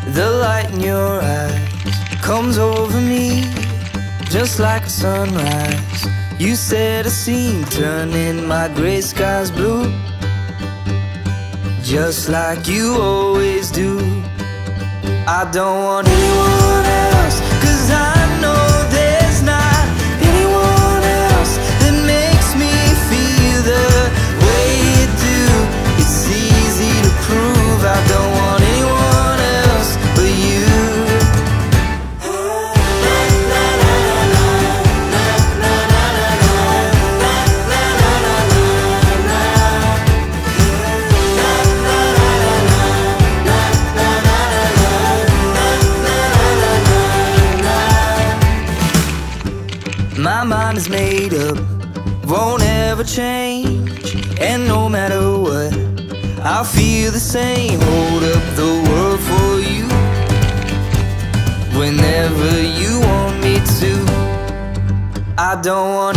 The light in your eyes comes over me just like a sunrise. You set a scene, turning my gray skies blue, just like you always do. I don't want anyone else, 'cause I know there's not anyone else that makes me feel the way you do. It's easy to prove I don't want anyone else but you. My mind is made up, won't ever change. And no matter what, I'll feel the same. Hold up the world for you whenever you want me to. I don't want